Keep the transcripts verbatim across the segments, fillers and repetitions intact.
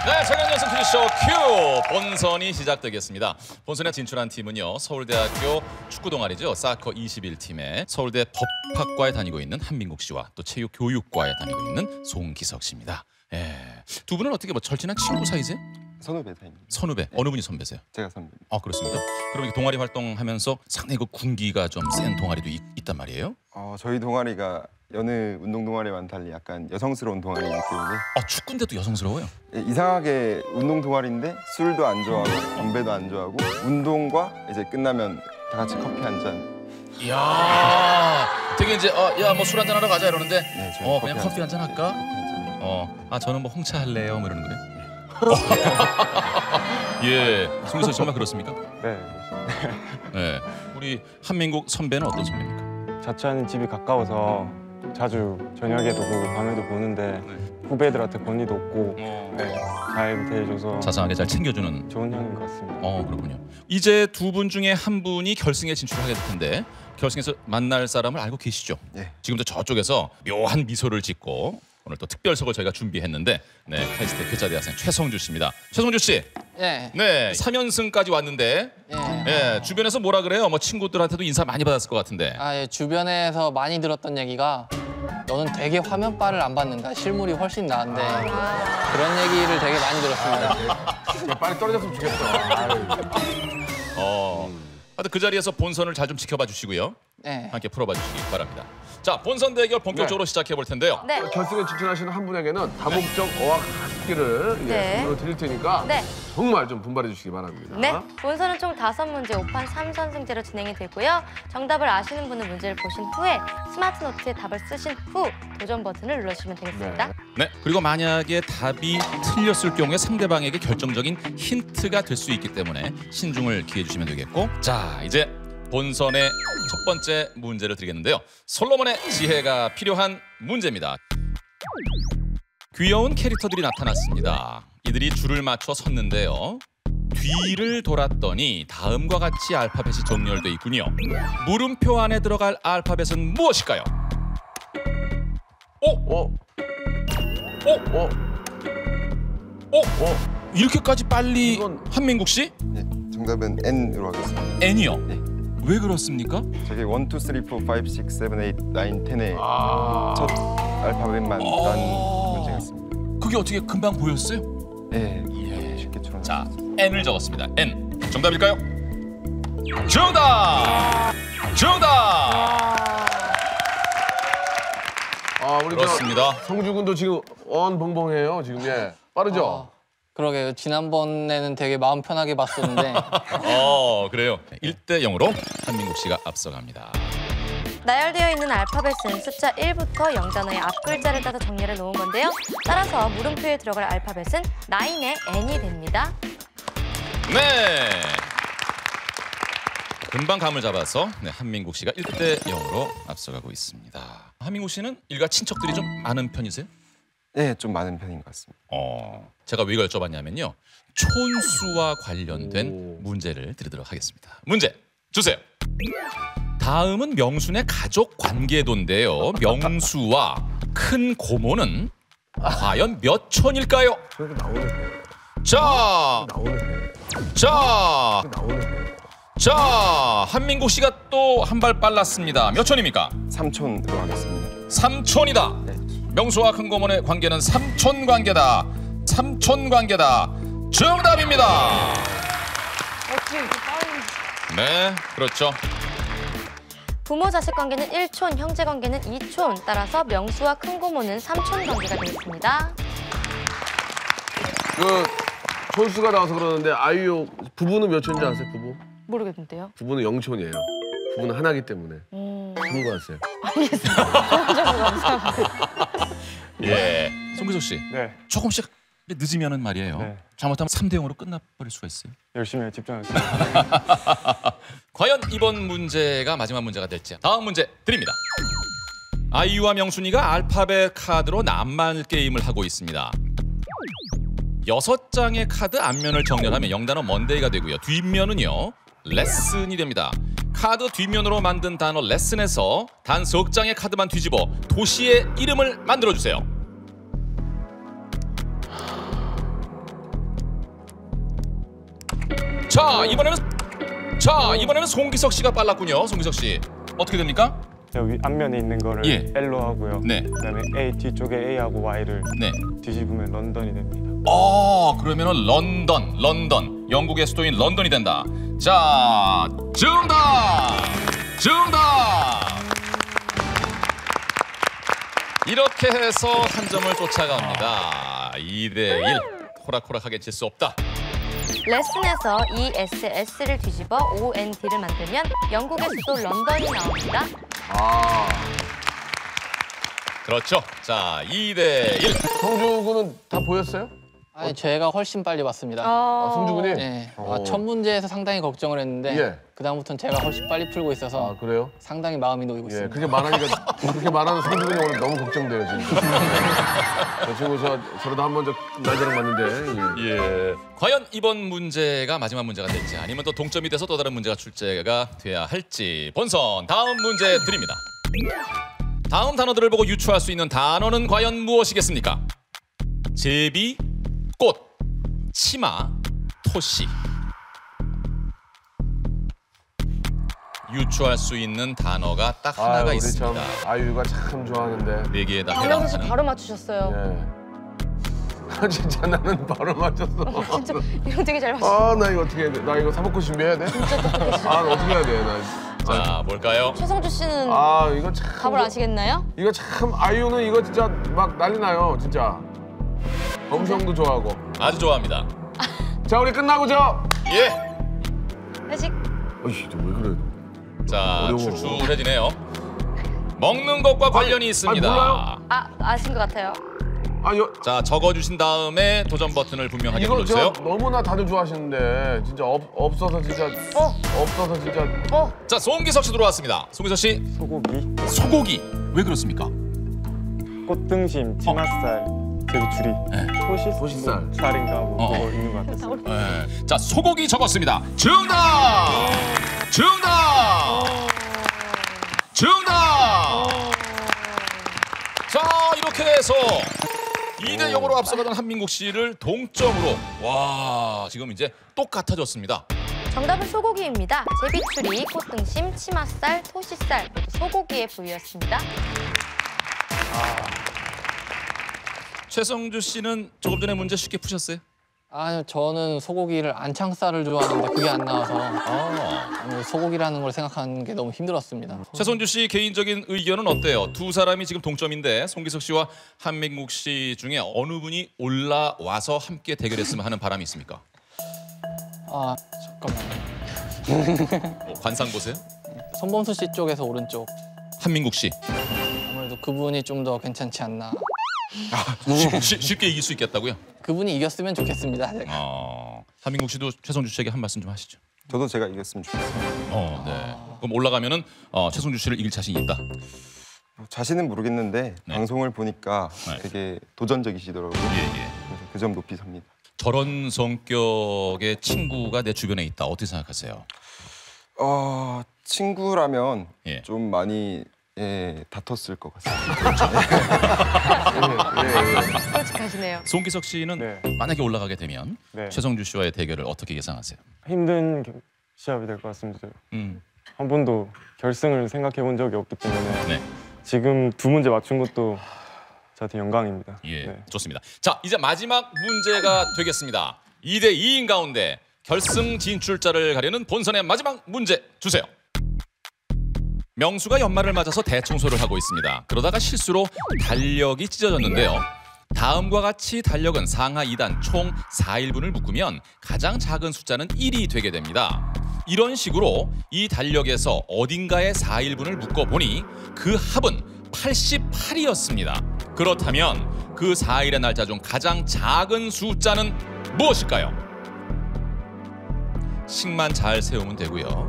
네, 정현정선 퀴즈쇼 큐 본선이 시작되겠습니다. 본선에 진출한 팀은요, 서울대학교 축구 동아리죠, 사커 이십일 팀에 서울대 법학과에 다니고 있는 한민국 씨와 또 체육교육과에 다니고 있는 송기석 씨입니다. 예, 두 분은 어떻게 뭐 절친한 친구 사이세요? 선후배 사이입니다. 선후배. 어느 분이 선배세요? 제가 선배입니다. 아, 그렇습니까? 그럼 동아리 활동하면서 상당히 그 군기가 좀 센 동아리도 있, 있단 말이에요? 어, 저희 동아리가 여느 운동 동아리와는 달리 약간 여성스러운 동아리이기 때문에. 아, 축구인데도 여성스러워요? 예, 이상하게 운동 동아리인데 술도 안 좋아하고 담배도 안 좋아하고 운동과 이제 끝나면 다 같이 커피 한 잔. 이야, 되게 이제 어, 야, 뭐 술 한잔 하러 가자 이러는데 네, 저희 어, 커피 그냥 한 커피 한잔 할까? 커피 한 잔. 어, 아 저는 뭐 홍차 할래요, 뭐 이러는 거예요. 예, 송기석 씨 정말 그렇습니까? 네. 네, 우리 한민국 선배는 어떤 선배입니까? 자취하는 집이 가까워서 자주 저녁에도 보고 밤에도 보는데 후배들한테 권위도 없고 네, 잘 대해줘서 자상하게 잘 챙겨주는 좋은 형인 것 같습니다. 어, 그렇군요. 이제 두 분 중에 한 분이 결승에 진출하게 될 텐데 결승에서 만날 사람을 알고 계시죠? 네. 지금도 저쪽에서 묘한 미소를 짓고 오늘 또 특별석을 저희가 준비했는데 네, 카이스트 교자대학생 최성주 씨입니다. 최성주 씨. 예. 네, 삼 연승까지 왔는데 예. 예, 주변에서 뭐라 그래요? 뭐 친구들한테도 인사 많이 받았을 것 같은데. 아, 예. 주변에서 많이 들었던 얘기가 너는 되게 화면빨을 안 받는다. 실물이 훨씬 나은데 그런 얘기를 되게 많이 들었습니다. 빨리 떨어졌으면 좋겠어. 어, 하여튼 그 자리에서 본선을 잘 좀 지켜봐 주시고요. 네. 함께 풀어봐 주시기 바랍니다. 자, 본선 대결 본격적으로 네. 시작해 볼 텐데요. 네. 결승에 진출하시는 한 분에게는 다목적 어학 학기를 네. 선물로 드릴 테니까 네. 정말 좀 분발해 주시기 바랍니다. 네, 본선은 총 다섯 문제 오 판 삼 선승제로 진행이 되고요. 정답을 아시는 분은 문제를 보신 후에 스마트 노트에 답을 쓰신 후 도전 버튼을 눌러주시면 되겠습니다. 네. 네, 그리고 만약에 답이 틀렸을 경우에 상대방에게 결정적인 힌트가 될 수 있기 때문에 신중을 기해 주시면 되겠고, 자, 이제 본선의 첫 번째 문제를 드리겠는데요. 솔로몬의 지혜가 필요한 문제입니다. 귀여운 캐릭터들이 나타났습니다. 이들이 줄을 맞춰 섰는데요. 뒤를 돌았더니 다음과 같이 알파벳이 정렬돼 있군요. 물음표 안에 들어갈 알파벳은 무엇일까요? 오! 어? 오! 어? 오! 어? 이렇게까지 빨리 이건- 한민국 씨? 네, 정답은 N으로 하겠습니다. N이요? 네. 왜 그렇습니까? 저게 일, 이, 삼, 사, 오, 육, 칠, 팔, 십의 아. 첫 알파벳만 어. 딴 문제였습니다. 그게 어떻게 금방 보였어요? 네, 예. 쉽게 추론. 자, N을 적었습니다. N. 정답일까요? 정답! 정답! 아, 우리 그렇습니다. 저 성주 군도 지금 언벙벙해요. 지금 예. 빠르죠? 어, 그러게요. 지난번에는 되게 마음 편하게 봤었는데 어, 그래요. 일 대 영으로 한민국 씨가 앞서갑니다. 나열되어 있는 알파벳은 숫자 일부터 영단어의 앞글자를 따서 정렬해 놓은 건데요. 따라서 물음표에 들어갈 알파벳은 구의 N이 됩니다. 네. 금방 감을 잡아서 네, 한민국 씨가 일 대 영으로 앞서가고 있습니다. 한민국 씨는 일가 친척들이 좀 많은 편이세요? 네, 좀 많은 편인 것 같습니다. 어, 제가 왜 이걸 여쭤봤냐면요. 촌수와 관련된 오. 문제를 드리도록 하겠습니다. 문제 주세요. 다음은 명순의 가족 관계도인데요. 명수와 큰 고모는 과연 몇 촌일까요? 저렇게 나오네. 자, 나오네. 자, 나오네. 자, 한민국 씨가 또 한 발 빨랐습니다. 몇 촌입니까? 삼촌으로 하겠습니다. 삼촌이다. 네. 명수와 큰 고모의 관계는 삼촌 관계다. 삼촌 관계다. 정답입니다. 네, 그렇죠. 부모 자식 관계는 일 촌, 형제 관계는 이 촌. 따라서 명수와 큰 고모는 삼촌 관계가 되겠습니다. 그 촌수가 나와서 그러는데 아이유 부부는 몇 촌인지 아세요? 부부? 모르겠는데요. 부부는 영 촌이에요. 부부는 하나기 때문에. 음, 참고하세요. 예, 송기석 씨. 네, 조금씩 늦으면은 말이에요. 네. 잘못하면 삼 대 영으로 끝나버릴 수가 있어요. 열심히 집중하겠습니다. 과연 이번 문제가 마지막 문제가 될지. 다음 문제 드립니다. 아이유와 명순이가 알파벳 카드로 낱말 게임을 하고 있습니다. 여섯 장의 카드 앞면을 정렬하면 영단어 먼데이가 되고요. 뒷면은요, 레슨이 됩니다. 카드 뒷면으로 만든 단어 레슨에서 단 석 장의 카드만 뒤집어 도시의 이름을 만들어주세요. 자, 이번에는 자, 이번에는 송기석 씨가 빨랐군요. 송기석 씨. 어떻게 됩니까? 여기 앞면에 있는 거를 예. L로 하고요. 네. 그다음에 A 뒤쪽에 A하고 Y를 네. 뒤집으면 런던이 됩니다. 어, 그러면은 런던, 런던. 영국의 수도인 런던이 된다. 자, 정답! 정답! 이렇게 해서 한 점을 쫓아갑니다. 이 대 일. 호락호락하게 질 수 없다. 레슨에서 이 에스 에스를 뒤집어 오 엔 디를 만들면 영국의 수도 런던이 나옵니다. 아, 그렇죠. 자, 이 대 일. 성주 군은 다 보였어요? 아니 제가 훨씬 빨리 봤습니다. 어... 아, 성주 군이? 네. 오. 아, 첫 문제에서 상당히 걱정을 했는데 예. 그다음부터는 제가 훨씬 빨리 풀고 있어서 아, 그래요? 상당히 마음이 놓이고 예, 있습니다. 그렇게 말하니까 그렇게 말하는 성주 군이 오늘 너무 걱정돼요 지금. 저 친구 저 저러다 한 번 저 날짜랑 맞는데. 예. 예. 과연 이번 문제가 마지막 문제가 될지 아니면 또 동점이 돼서 또 다른 문제가 출제가 돼야 할지 본선 다음 문제 드립니다. 다음 단어들을 보고 유추할 수 있는 단어는 과연 무엇이겠습니까? 제비, 꽃, 치마, 토시. 유추할 수 있는 단어가 딱 하나가 아유, 우리 있습니다. 참 아유가 참 좋아하는데. 네 개에다 박명수 씨 해당하는. 바로 맞추셨어요. 예. 진짜 나는 바로 맞췄어. 진짜 이거 되게 잘 맞추셨어요. 아, 나 이거 어떻게 해야 돼? 나 이거 사법고 준비해야 돼? 아, 나 어떻게 해야 돼? 나. 자, 뭘까요? 최성주 씨는 아, 이거 참. 답을 아시겠나요? 이거 참 아이유는 이거 진짜 막 난리 나요, 진짜. 범성도 좋아하고. 아주 좋아합니다. 자, 우리 끝나고 저. 예. 회식. 어이, 왜 그래? 자, 어려워. 출출해지네요. 먹는 것과 관련이 있습니다. 몰라요. 아 아신 것 같아요. 아, 여, 자, 적어주신 다음에 도전 버튼을 분명하게 이거 눌러주세요. 저 너무나 다들 좋아하시는데 진짜 없, 없어서 진짜 어? 없어서 진짜 어? 자, 송기석 씨 들어왔습니다. 송기석 씨, 소고기, 소고기 왜 그렇습니까? 꽃등심, 치맛살, 제비추리, 네. 토시, 토시살. 살인가 뭐 어. 그거 있는 것 같았어요. 네. 자, 소고기 적었습니다. 정답! 정답! 정답! 자, 이렇게 해서 이 대 영으로 앞서가던 한민국 씨를 동점으로 와, 지금 이제 똑같아졌습니다. 정답은 소고기입니다. 제비추리, 꽃등심, 치맛살, 토시살 모두 소고기의 부위였습니다. 최성주 씨는 조금 전에 문제 쉽게 푸셨어요? 아니요, 저는 소고기를 안창살을 좋아하는데 그게 안 나와서 아. 아무래도 소고기라는 걸 생각하는 게 너무 힘들었습니다. 최성주 씨 개인적인 의견은 어때요? 두 사람이 지금 동점인데 송기석 씨와 한민국 씨 중에 어느 분이 올라와서 함께 대결했으면 하는 바람이 있습니까? 아, 잠깐만요. 뭐 관상 보세요. 손범수 씨 쪽에서 오른쪽. 한민국 씨 아무래도 그분이 좀 더 괜찮지 않나. 쉽, 쉽, 쉽게 이길 수 있겠다고요? 그분이 이겼으면 좋겠습니다. 제가. 어, 한민국 씨도 최성주 씨에게 한 말씀 좀 하시죠. 저도 제가 이겼으면 좋겠어요. 어, 네. 그럼 올라가면은 어, 최성주 씨를 이길 자신이 있다. 뭐 자신은 모르겠는데 네. 방송을 보니까 네. 되게 도전적이시더라고요. 예, 예. 그래서 그 점 높이 삽니다. 저런 성격의 친구가 내 주변에 있다. 어떻게 생각하세요? 어, 친구라면 예. 좀 많이 예, 다퉜을 것 같습니다. 솔직하시네요. 송기석 씨는 네. 만약에 올라가게 되면 네. 최성주 씨와의 대결을 어떻게 예상하세요? 힘든 겨- 시합이 될 것 같습니다. 음. 한 번도 결승을 생각해 본 적이 없기 때문에 네. 지금 두 문제 맞춘 것도 저한테 영광입니다. 예, 네. 좋습니다. 자, 이제 마지막 문제가 되겠습니다. 이 대 이인 가운데 결승 진출자를 가려는 본선의 마지막 문제 주세요. 명수가 연말을 맞아서 대청소를 하고 있습니다. 그러다가 실수로 달력이 찢어졌는데요. 다음과 같이 달력은 상하 이 단 총 사 일분을 묶으면 가장 작은 숫자는 일이 되게 됩니다. 이런 식으로 이 달력에서 어딘가에 사 일분을 묶어보니 그 합은 팔십팔이었습니다. 그렇다면 그 사 일의 날짜 중 가장 작은 숫자는 무엇일까요? 식만 잘 세우면 되고요.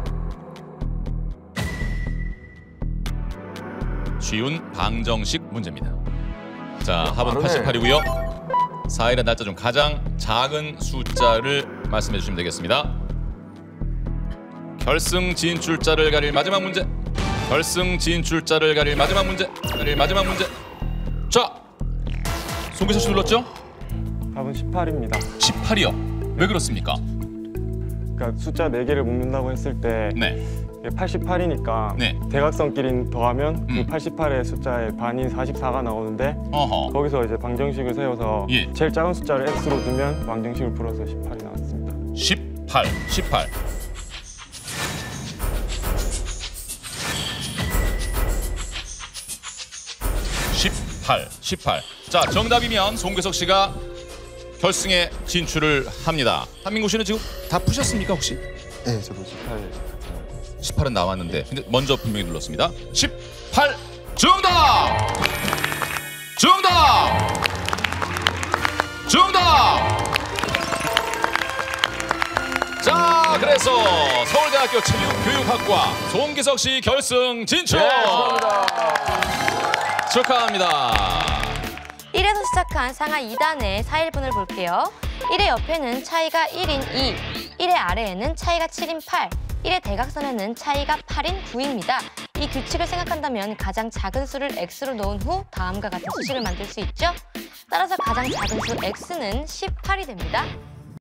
쉬운 방정식 문제입니다. 자, 합은 빠르네. 팔십팔이고요. 사 일의 날짜 중 가장 작은 숫자를 말씀해 주시면 되겠습니다. 결승 진출자를 가릴 마지막 문제. 결승 진출자를 가릴 마지막 문제. 가릴 마지막 문제. 자, 송기석 씨 눌렀죠? 답은 십팔입니다. 십팔이요. 왜 그렇습니까? 그러니까 숫자 네 개를 묶는다고 했을 때 네. 팔십팔이니까 네. 대각선끼리 더하면 음. 그 팔십팔의 숫자의 반인 사십사가 나오는데 어허. 거기서 이제 방정식을 세워서 예. 제일 작은 숫자를 x로 두면 방정식을 풀어서 십팔이 나왔습니다. 십팔, 십팔. 십팔, 십팔. 자, 정답이면 송계석 씨가 결승에 진출을 합니다. 한민구 씨는 지금 다 푸셨습니까 혹시? 네, 저도 십팔. 십팔은 나왔는데 근데 먼저 분명히 눌렀습니다. 십팔 정답! 정답! 정답! 자, 그래서 서울대학교 체육교육학과 송기석 씨 결승 진출! 네, 축하합니다. 축하합니다. 일에서 시작한 상하 이 단의 사일분을 볼게요. 일의 옆에는 차이가 일인 이, 일의 아래에는 차이가 칠인 팔, 일의 대각선에는 차이가 팔인 구입니다. 이 규칙을 생각한다면 가장 작은 수를 x로 놓은 후 다음과 같은 수식을 만들 수 있죠. 따라서 가장 작은 수 x는 십팔이 됩니다.